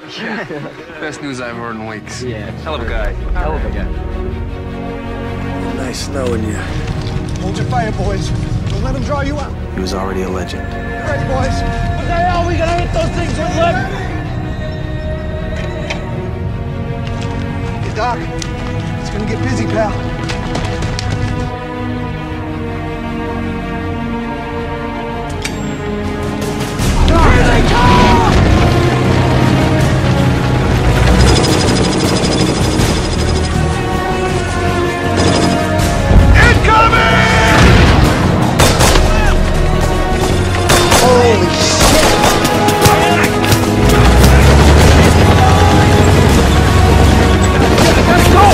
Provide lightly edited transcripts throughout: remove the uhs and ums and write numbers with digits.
Yeah. Best news I've heard in weeks. Yeah. Hell of a guy. Hell of a guy. Nice knowing you. Hold your fire, boys. Don't let him draw you out. He was already a legend. Ready, boys? What the hell are we gonna hit those things with lead? Hey, Doc. It's gonna get busy, pal. Here they come! Holy shit! Let's go!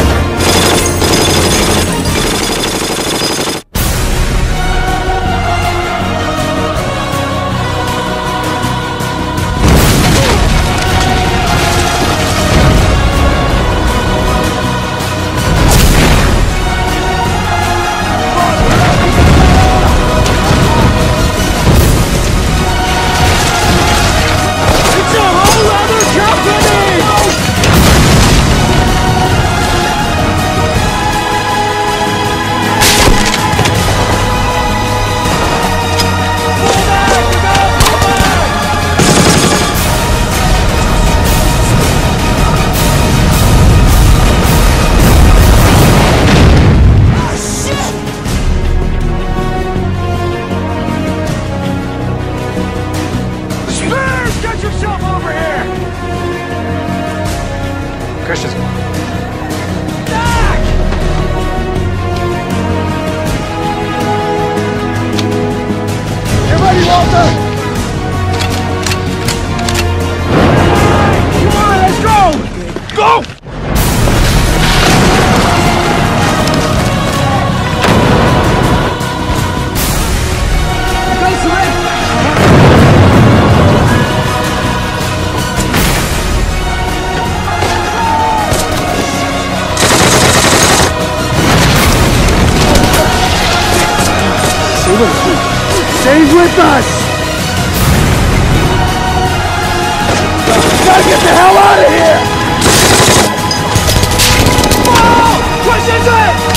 Christian. Doc! Get ready, Walter! Come on, let's go! Go! Go, Sven! Stays with us! Gotta get the hell out of here! Whoa! Push into it!